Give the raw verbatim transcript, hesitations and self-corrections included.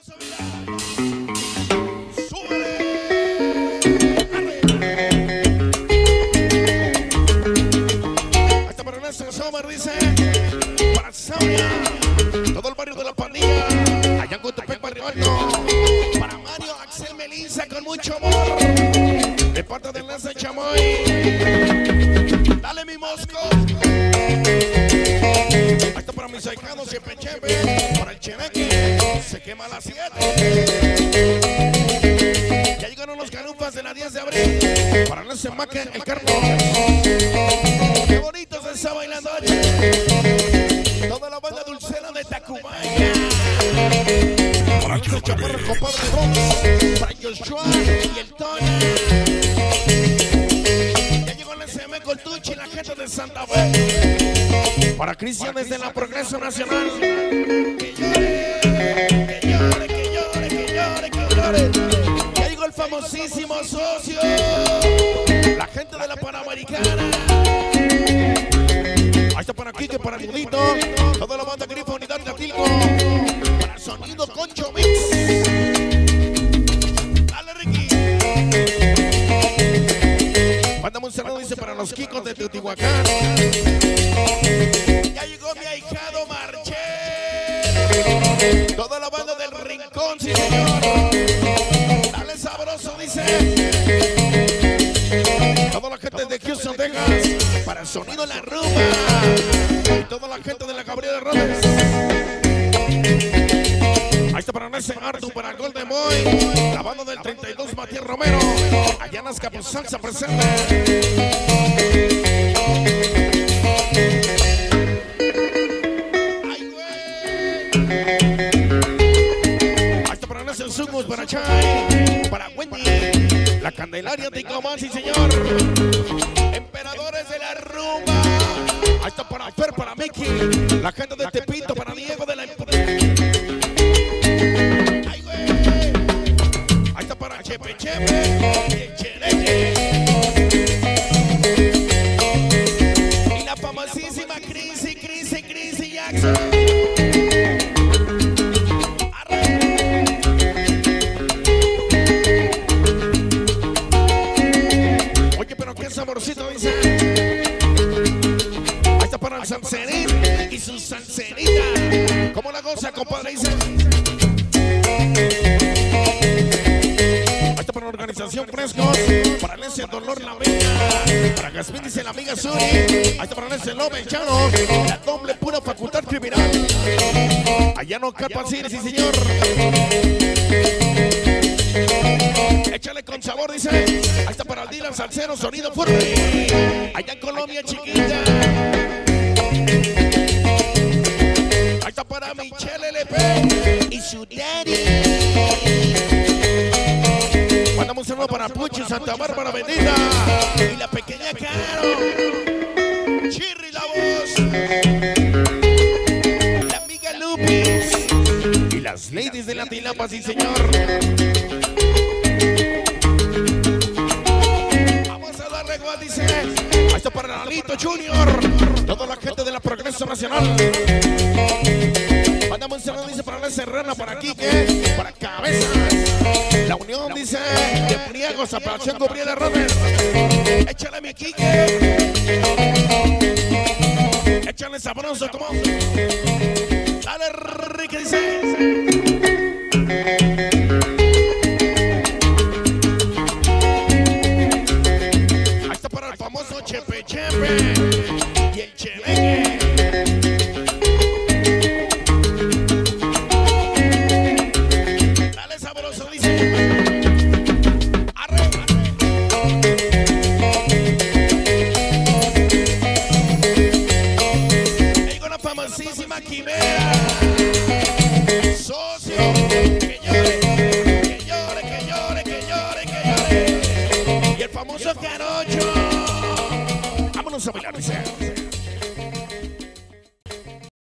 Hasta para Néstor Sommer, dice. Para Sauria. Todo el barrio de la pandilla. Allá en Cotepec, Barrio Alto. Para Mario, Axel, Melissa, con mucho amor. De parte del Néstor Chamoy. Dale mi mosco. Ahí está para mis ahijados, siempre chepe. Para el cheneque. Se quema a las siete. Ya llegaron los canufas de la diez de abril. Para no se maque el Carlos. Qué bonito se está bailando allá. Toda la banda dulcera de Tacubaya. Para el chaparro, compadre Bronx. Para Joshua y el Tony. Ya llegó el S M Coltucci y la gente de Santa Fe. Para Cristian desde la Progreso Nacional. Que llore, que llore, que llore, que llore, que llore. Ya llegó el famosísimo socio. La gente de la Panamericana. Ahí está para Kike, para el Nudito. Toda la banda Grifa, Unidad de Atilco. Para Sonido Concho Mix. Dale, Ricky. Mándame un saludo, dice, para los Kikos de Teotihuacán. Ya llegó mi ahijado Marchel. Toda la banda del Rincón, sí, señor. Dale sabroso, dice. Toda la gente de Houston, Texas. Para Sonido La Rumba. Y toda la gente de la Gabriela Robles. Ahí está para Nese Artu, para Golden Boy. La banda del treinta y dos, Matías Romero. Allá en las Capuzanza presente. ¡Ay, güey! Ahí está para Nese Sumus, para Chay. Para Wendy. La Candelaria de Icomán, sí, señor. Emperadores de la Rumba. Ahí está para Fer, para Mickey. La gente de Tepito, para Diego de la... ¡Ay, güey! Ahí está para Chepe Chepe y el Chereque. Y la famosísima Chrissy, Chrissy, Chrissy Jackson. Oye, pero qué saborcito, dice. Ahí está para el Sancerín y su Sancerita. ¿Cómo la goza, compadre? Dice. Ahí está para la organización Frescos. Para ese Dolor La Vega. Para Gasmín, dice la amiga Suri. Ahí está para ese Lobe Chano. La doble pura facultad criminal. Allá no Capacir, sí, señor. Échale con sabor, dice. Ahí está para el Dylan Salcero, Sonido Fuerte. Allá en Colombia, chiquita. Ahí está para Michelle L P y su daddy. Mandamos un saludo para Puchi, Santa Bárbara Bendita. Y la pequeña Caro. Chirri la voz. La amiga Lupis. Y las ladies de la Tilapa, sí, señor. Dice, ahí está para Lalito Junior, toda la gente de la Progreso Nacional. Mandamos un saludo, dice, para la Serrana, para Quique, para Cabezas. La Unión, dice, de Pliegos, a Palación Gabriela Robert. Échale mi Quique. Échale sabroso, como. Dale, Ricky, dice.